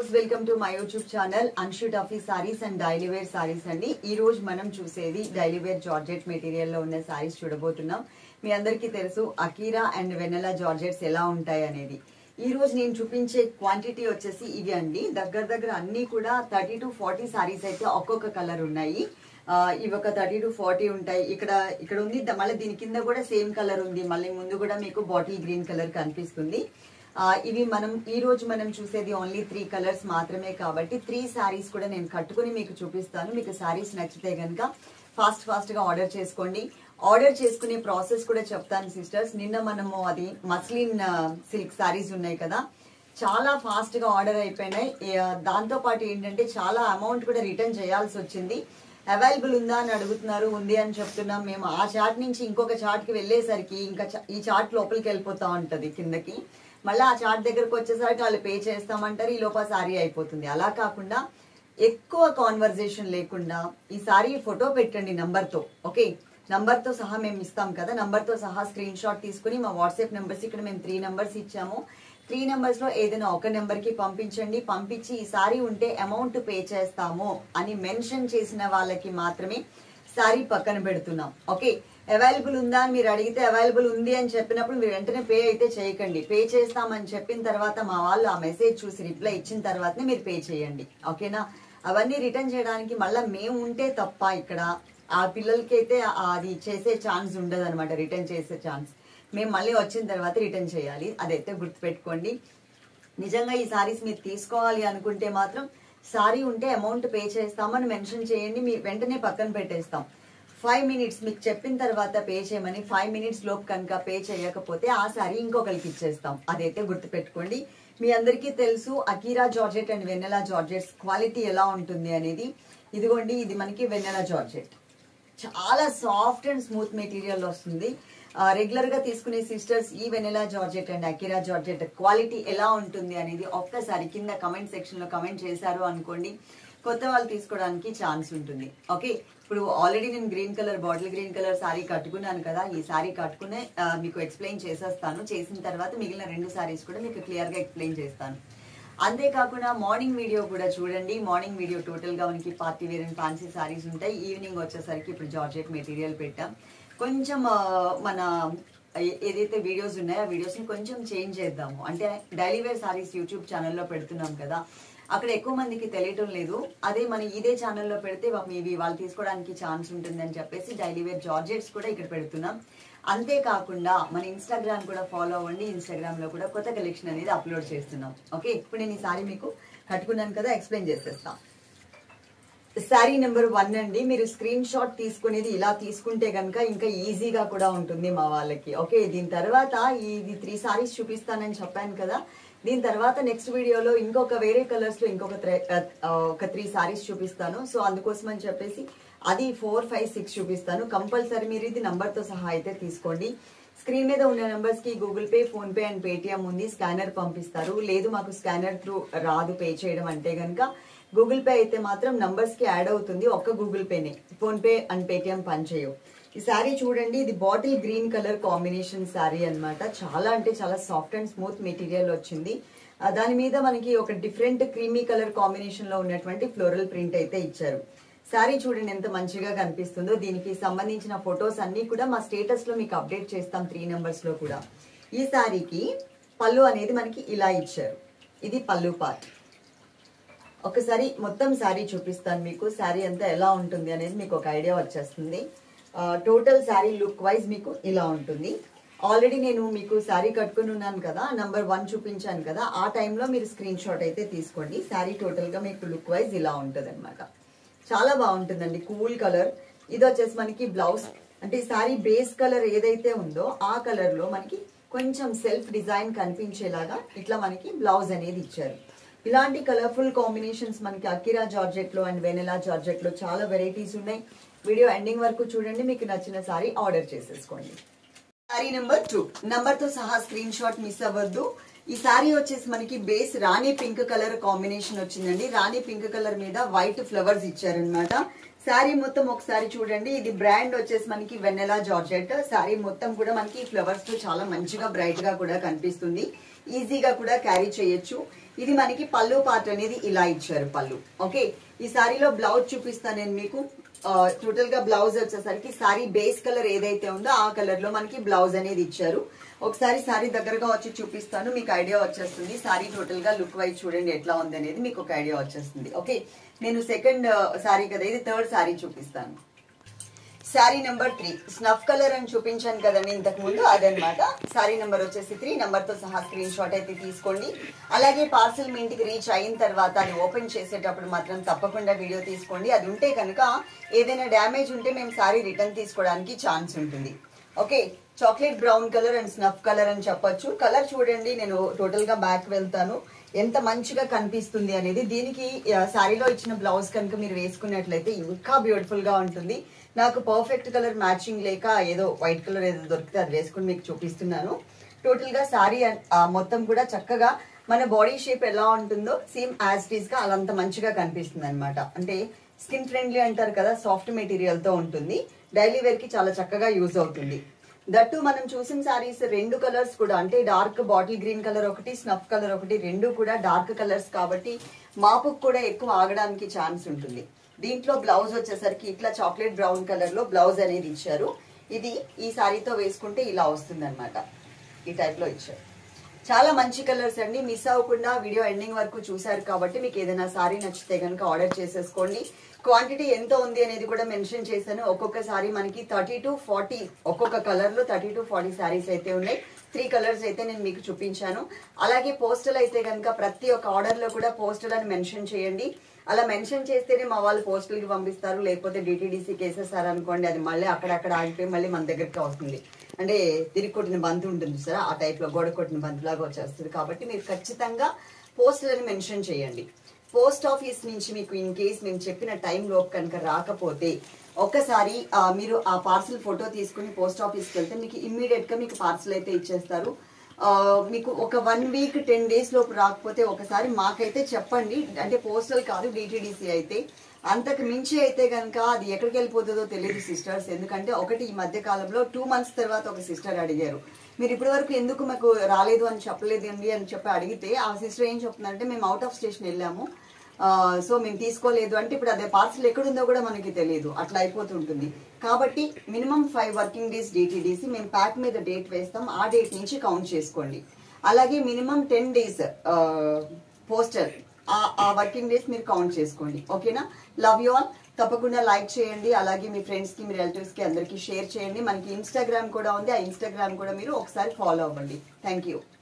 Viewers welcome to my YouTube channel Anshu taffy saris and daily wear saris అండి. ఈ రోజు మనం చూసేది డైలీ వేర్ జార్జెట్ మెటీరియల్ లో ఉన్న సారీస్ చూడబోతున్నాం. మీ అందరికీ తెలుసు అకీరా అండ్ వెన్నెలా జార్జెట్స్ ఎలా ఉంటాయి అనేది. ఈ రోజు నేను చూపించే క్వాంటిటీ వచ్చేసి ఇవి అండి. దగ్గర అన్ని కూడా 30 to 40 సారీస్ అయితే ఒక్కొక్క కలర్ ఉన్నాయి. ఇవి ఒక 30 to 40 ఉంటాయి. ఇక్కడ ఉంది, మళ్ళీ దీని కింద కూడా సేమ్ కలర్ ఉంది. మళ్ళీ ముందు కూడా మీకు బాటిల్ గ్రీన్ కలర్ కనిపిస్తుంది. ఇవి ఈ రోజు మనం చూసేది ఓన్లీ 3 కలర్స్ మాత్రమే కాబట్టి 3 సారీస్ కూడా నేను కట్టుకుని మీకు చూపిస్తాను. మీకు సారీస్ నచ్చితే కనుక ఫాస్ట్ గా ఆర్డర్ చేసుకోండి. ఆర్డర్ చేసుకునే ప్రాసెస్ కూడా చెప్తాను సిస్టర్స్. నిన్న మనము అది మస్లిన్ సిల్క్ సారీస్ ఉన్నాయి కదా, చాలా ఫాస్ట్ గా ఆర్డర్ అయిపోయినాయి. దాంతో పాటు ఏంటంటే చాలా అమౌంట్ కూడా రిటర్న్ చేయాల్సి వచ్చింది. అవైలబుల్ ఉందా అని అడుగుతున్నారు. ఉంది అని చెప్తున్నాం. మేము ఆ చార్ట్ నుంచి ఇంకొక చార్ట్ కి వెళ్ళేసరికి ఇంకా ఈ చార్ట్ లోపలికి వెళ్ళిపోతా ఉంటది కిందకి. మళ్ళీ ఆ చార్ట్ దగ్గరకు వచ్చేసరికి వాళ్ళు పే చేస్తామంటారు, ఈ లోపల సారీ అయిపోతుంది. అలా కాకుండా ఎక్కువ కాన్వర్జేషన్ లేకుండా ఈ సారీ ఫోటో పెట్టండి నంబర్తో. ఓకే, నంబర్తో సహా మేము ఇస్తాం కదా, నంబర్తో సహా స్క్రీన్ షాట్ తీసుకుని మా వాట్సాప్ నెంబర్స్ ఇక్కడ మేము 3 నెంబర్స్ ఇచ్చాము. 3 నెంబర్స్ లో ఏదైనా ఒక నెంబర్ కి పంపించండి. పంపించి ఈ సారీ ఉంటే అమౌంట్ పే చేస్తాము అని మెన్షన్ చేసిన వాళ్ళకి మాత్రమే సారీ పక్కన పెడుతున్నాం. ఓకే, అవైలబుల్ ఉందా అని మీరు అడిగితే అవైలబుల్ ఉంది అని చెప్పినప్పుడు మీరు వెంటనే పే అయితే చేయకండి. పే చేస్తామని చెప్పిన తర్వాత మా వాళ్ళు ఆ మెసేజ్ చూసి రిప్లై ఇచ్చిన తర్వాతనే మీరు పే చేయండి. ఓకేనా, అవన్నీ రిటర్న్ చేయడానికి మళ్ళీ మేము ఉంటే తప్ప ఇక్కడ ఆ పిల్లలకి అయితే అది చేసే ఛాన్స్ ఉండదు అనమాట, రిటర్న్ చేసే ఛాన్స్. మేము మళ్ళీ వచ్చిన తర్వాత రిటర్న్ చేయాలి, అదైతే గుర్తుపెట్టుకోండి. నిజంగా ఈ సారీస్ మీరు తీసుకోవాలి అనుకుంటే మాత్రం సారీ ఉంటే అమౌంట్ పే చేస్తామని మెన్షన్ చేయండి. మీ వెంటనే పక్కన పెట్టేస్తాం. 5 minutes మీకు చెప్పిన తర్వాత పే చేయమని 5 minutes లోపు కనుక పే చేయకపోతే ఆ సారీ ఇంకొకరికి ఇచ్చేస్తాం, అదైతే గుర్తుపెట్టుకోండి. మీ అందరికీ తెలుసు Akira georgette and Vennela georgettes quality ఎలా ఉంటుంది అనేది. ఇదిగోండి, ఇది మనకి వెన్నెలా జార్జెట్. చాలా సాఫ్ట్ అండ్ స్మూత్ మెటీరియల్ వస్తుంది. రెగ్యులర్ గా తీసుకునే సిస్టర్స్ ఈ Vennela georgette and Akira georgette quality ఎలా ఉంటుంది అనేది ఒక్కసారి కింద కమెంట్ సెక్షన్ లో కమెంట్ చేశారు అనుకోండి, కొత్త వాళ్ళు తీసుకోవడానికి ఛాన్స్ ఉంటుంది. ఓకే, ఇప్పుడు ఆల్రెడీ నేను green colour bottle green colour sari కట్టుకున్నాను కదా, ఈ సారీ కట్టుకునే మీకు ఎక్స్ప్లెయిన్ చేసేస్తాను. చేసిన తర్వాత మిగిలిన 2 సారీస్ కూడా మీకు క్లియర్ గా ఎక్స్ప్లెయిన్ చేస్తాను. అంతేకాకుండా మార్నింగ్ వీడియో కూడా చూడండి. మార్నింగ్ వీడియో టోటల్ గా మనకి party wear and fancy saris ఉంటాయి. ఈవినింగ్ వచ్చేసరికి ఇప్పుడు జార్జెట్ మెటీరియల్ పెట్టాం. కొంచెం మన ఏదైతే వీడియోస్ ఉన్నాయో ఆ వీడియోస్ ని కొంచెం చేంజ్ చేద్దాము. అంటే డైలీ వేర్ సారీస్ యూట్యూబ్ ఛానల్లో పెడుతున్నాం కదా, అక్కడ ఎక్కువ మందికి తెలియటం లేదు. అదే మన ఇదే ఛానల్లో పెడితే మేబీ వాళ్ళు తీసుకోవడానికి ఛాన్స్ ఉంటుందని చెప్పేసి డైలీ వేర్ జార్జెట్స్ కూడా ఇక్కడ పెడుతున్నాం. అంతేకాకుండా మన ఇన్స్టాగ్రామ్ కూడా ఫాలో అవ్వండి. ఇన్స్టాగ్రామ్ లో కూడా కొత్త కలెక్షన్ అనేది అప్లోడ్ చేస్తున్నాం. ఓకే, ఇప్పుడు నేను ఈ సారీ మీకు కట్టుకున్నాను కదా, ఎక్స్ప్లెయిన్ చేసేస్తాం. సారీ నెంబర్ 1 అండి. మీరు స్క్రీన్ షాట్ తీసుకునేది ఇలా తీసుకుంటే కనుక ఇంకా ఈజీగా కూడా ఉంటుంది మా వాళ్ళకి. ఓకే, దీని తర్వాత ఇది 3 సారీస్ చూపిస్తానని చెప్పాను కదా, దీని తర్వాత నెక్స్ట్ వీడియోలో ఇంకొక వేరే కలర్స్ లో ఇంకొక 3 సారీస్ చూపిస్తాను. సో అందుకోసం అని చెప్పేసి అది 4, 5, 6 చూపిస్తాను. కంపల్సరీ మీరు ఇది నంబర్ తో సహా అయితే తీసుకోండి. స్క్రీన్ మీద ఉన్న నెంబర్స్ కి Google Pay, PhonePe and Paytm ఉంది. స్కానర్ పంపిస్తారు. లేదు మాకు స్కానర్ త్రూ రాదు పే చేయడం అంటే కనుక గూగుల్ పే అయితే మాత్రం నంబర్స్ కి యాడ్ అవుతుంది. ఒక్క గూగుల్ పేనే, ఫోన్ పే అండ్ పేటిఎం పనిచేయవు. ఈ శారీ చూడండి, ఇది bottle green colour combination sari అన్నమాట. చాలా అంటే చాలా సాఫ్ట్ అండ్ స్మూత్ మెటీరియల్ వచ్చింది. దాని మీద మనకి ఒక డిఫరెంట్ క్రీమీ కలర్ కాంబినేషన్ లో ఉన్నటువంటి ఫ్లోరల్ ప్రింట్ అయితే ఇచ్చారు. శారీ చూడండి ఎంత మంచిగా కనిపిస్తుందో. దీనికి సంబంధించిన ఫొటోస్ అన్ని కూడా మా స్టేటస్ లో మీకు అప్డేట్ చేస్తాం 3 నెంబర్స్ లో కూడా. ఈ శారీకి పళ్ళు అనేది మనకి ఇలా ఇచ్చారు. ఇది పళ్ళు పార్ట్. ఒకసారి మొత్తం శారీ చూపిస్తాను మీకు. శారీ అంతా ఎలా ఉంటుంది అనేది మీకు ఒక ఐడియా వచ్చేస్తుంది. టోటల్ శారీ లుక్ వైజ్ మీకు ఇలా ఉంటుంది. ఆల్రెడీ నేను మీకు శారీ కట్టుకుని ఉన్నాను కదా, నంబర్ 1 చూపించాను కదా, ఆ టైంలో మీరు స్క్రీన్ షాట్ అయితే తీసుకోండి. శారీ టోటల్ గా మీకు లుక్ వైజ్ ఇలా ఉంటుంది అనమాట. చాలా బాగుంటుందండి, కూల్ కలర్. ఇది వచ్చేసి మనకి బ్లౌజ్, అంటే శారీ బేస్ కలర్ ఏదైతే ఉందో ఆ కలర్ లో మనకి కొంచెం సెల్ఫ్ డిజైన్ కనిపించేలాగా ఇట్లా మనకి బ్లౌజ్ అనేది ఇచ్చారు. ఇలాంటి కలర్ఫుల్ కాంబినేషన్స్ మనకి అకీరా జార్జెట్ లో అండ్ వెనెలా జార్జెట్ లో చాలా వెరైటీస్ ఉన్నాయి. వీడియో ఎండింగ్ వరకు చూడండి, మీకు నచ్చిన సారీ ఆర్డర్ చేసేసుకోండి. సారీ నెంబర్ 2 నంబర్ తో సహా స్క్రీన్ షాట్ మిస్ అవ్వద్దు. ఈ సారీ వచ్చేసి మనకి base rani pink colour combination వచ్చిందండి. రాణి పింక్ కలర్ మీద వైట్ ఫ్లవర్స్ ఇచ్చారనమాట. సారీ మొత్తం ఒకసారి చూడండి. ఇది బ్రాండ్ వచ్చేసి మనకి వెన్నెలా జార్జెట్. సారీ మొత్తం కూడా మనకి ఫ్లవర్స్ తో చాలా మంచిగా బ్రైట్ గా కూడా కనిపిస్తుంది. ఈజీగా కూడా క్యారీ చేయొచ్చు. ఇది మనకి పళ్ళు పార్ట్ అనేది ఇలా ఇచ్చారు పళ్ళు. ఓకే, ఈ సారీలో బ్లౌజ్ చూపిస్తాను నేను మీకు. టోటల్ గా బ్లౌజ్ వచ్చేసరికి సారీ బేస్ కలర్ ఏదైతే ఉందో ఆ కలర్ లో మనకి బ్లౌజ్ అనేది ఇచ్చారు. ఒకసారి సారీ దగ్గరగా వచ్చి చూపిస్తాను, మీకు ఐడియా వచ్చేస్తుంది. సారీ టోటల్ గా లుక్ వైజ్ చూడండి ఎట్లా ఉంది అనేది మీకు ఒక ఐడియా వచ్చేస్తుంది. ఓకే, నేను సెకండ్ సారీ కదా, ఇది థర్డ్ సారీ చూపిస్తాను. సారీ నెంబర్ 3 స్నఫ్ కలర్ అని చూపించాను కదండి ఇంతకు ముందు, అదనమాట. సారీ నెంబర్ వచ్చేసి 3 నెంబర్ తో సహా స్క్రీన్ షాట్ అయితే తీసుకోండి. అలాగే పార్సల్ మీ ఇంటికి రీచ్ అయిన తర్వాత అది ఓపెన్ చేసేటప్పుడు మాత్రం తప్పకుండా వీడియో తీసుకోండి. అది ఉంటే కనుక ఏదైనా డ్యామేజ్ ఉంటే మేము సారీ రిటర్న్ తీసుకోవడానికి ఛాన్స్ ఉంటుంది. Okay, chocolate brown colour and snuff colour అని చెప్పొచ్చు. కలర్ చూడండి, నేను టోటల్ గా బ్యాక్ వెళ్తాను, ఎంత మంచిగా కనిపిస్తుంది అనేది. దీనికి శారీలో ఇచ్చిన బ్లౌజ్ కనుక మీరు వేసుకున్నట్లయితే ఇంకా బ్యూటిఫుల్ గా ఉంటుంది. నాకు పర్ఫెక్ట్ కలర్ మ్యాచింగ్ లేక ఏదో వైట్ కలర్ ఏదో దొరికితే అది వేసుకుని మీకు చూపిస్తున్నాను. టోటల్ గా శారీ మొత్తం కూడా చక్కగా మన బాడీ షేప్ ఎలా ఉంటుందో సేమ్ యాజ్ ఇట్ ఈస్ గా అలంత మంచిగా కనిపిస్తుంది అనమాట. అంటే స్కిన్ ఫ్రెండ్లీ అంటారు కదా, సాఫ్ట్ మెటీరియల్ తో ఉంటుంది. డైలీ వేర్ కి చాలా చక్కగా యూజ్ అవుతుంది. దట్టు మనం చూసిన సారీస్ 2 కలర్స్ కూడా, అంటే డార్క్ బాటిల్ గ్రీన్ కలర్ ఒకటి, స్నఫ్ కలర్ ఒకటి, 2 కూడా డార్క్ కలర్స్ కాబట్టి మాపుకు కూడా ఎక్కువ ఆగడానికి ఛాన్స్ ఉంటుంది. దీంట్లో బ్లౌజ్ వచ్చేసరికి ఇట్లా చాక్లెట్ బ్రౌన్ కలర్ లో బ్లౌజ్ అనేది ఇచ్చారు. ఇది ఈ సారీతో వేసుకుంటే ఇలా వస్తుంది అనమాట, ఈ టైప్ లో ఇచ్చారు. చాలా మంచి కలర్స్ అండి, మిస్ అవ్వకుండా వీడియో ఎండింగ్ వరకు చూసారు కాబట్టి మీకు ఏదైనా సారీ నచ్చితే కనుక ఆర్డర్ చేసేసుకోండి. క్వాంటిటీ ఎంత ఉంది అనేది కూడా మెన్షన్ చేశాను. ఒక్కొక్క సారీ మనకి 30 to 40, ఒక్కొక్క కలర్ లో 30 to 40 సారీస్ అయితే ఉన్నాయి. 3 కలర్స్ అయితే నేను మీకు చూపించాను. అలాగే పోస్టల్ అయితే కనుక ప్రతి ఒక్క ఆర్డర్ లో కూడా పోస్టల్ అని మెన్షన్ చేయండి. అలా మెన్షన్ చేస్తేనే మా వాళ్ళు పోస్టల్ కి పంపిస్తారు. లేకపోతే డిటిడిసి కేసేసారు అనుకోండి, అది మళ్ళీ అక్కడక్కడ ఆగిపోయి మళ్ళీ మన దగ్గరికి వస్తుంది. అంటే తిరిగి కొట్టిన బంతి ఉంటుంది సార్, ఆ టైప్ లో గోడ కొట్టిన బంతి లాగా వచ్చేస్తుంది. కాబట్టి మీరు ఖచ్చితంగా పోస్టల్ అని మెన్షన్ చేయండి. పోస్ట్ ఆఫీస్ నుంచి మీకు ఇన్ కేస్ మేము చెప్పిన టైం లోపు కనుక రాకపోతే ఒక్కసారి మీరు ఆ పార్సల్ ఫోటో తీసుకుని పోస్ట్ ఆఫీస్కి వెళ్తే మీకు ఇమ్మీడియట్ గా మీకు పార్సల్ అయితే ఇచ్చేస్తారు. మీకు ఒక 1 week 10 days లోపు రాకపోతే ఒకసారి మాకైతే చెప్పండి. అంటే పోస్టల్ కాదు, డిటిడిసి అయితే. అంతకు మించి అయితే కనుక అది ఎక్కడికి వెళ్ళిపోతుందో తెలియదు సిస్టర్స్. ఎందుకంటే ఒకటి ఈ మధ్య కాలంలో 2 months తర్వాత ఒక సిస్టర్ అడిగారు, మీరు ఇప్పటి వరకు ఎందుకు మాకు రాలేదు అని చెప్పలేదండి అని చెప్పి అడిగితే ఆ సిస్టర్ ఏం చెప్తున్నారంటే మేము అవుట్ ఆఫ్ స్టేషన్ వెళ్ళాము, సో మేము తీసుకోలేదు. అంటే ఇప్పుడు అదే పార్సల్ ఎక్కడుందో కూడా మనకి తెలియదు, అట్లా అయిపోతుంటుంది. కాబట్టి మినిమం 5 working days డిటిడిసి, మేము ప్యాక్ మీద డేట్ వేస్తాం, ఆ డేట్ నుంచి కౌంట్ చేసుకోండి. అలాగే మినిమం 10 days పోస్టల్, ఆ వర్కింగ్ డేస్ మీరు కౌంట్ చేసుకోండి. ఓకేనా? Love you all. తప్పకుండా లైక్ చేయండి. అలాగే మీ ఫ్రెండ్స్ కి, మీ రిలేటివ్స్ కి అందరికి షేర్ చేయండి. మనకి ఇన్స్టాగ్రామ్ కూడా ఉంది, ఆ ఇన్స్టాగ్రామ్ కూడా మీరు ఒకసారి ఫాలో అవ్వండి. Thank you.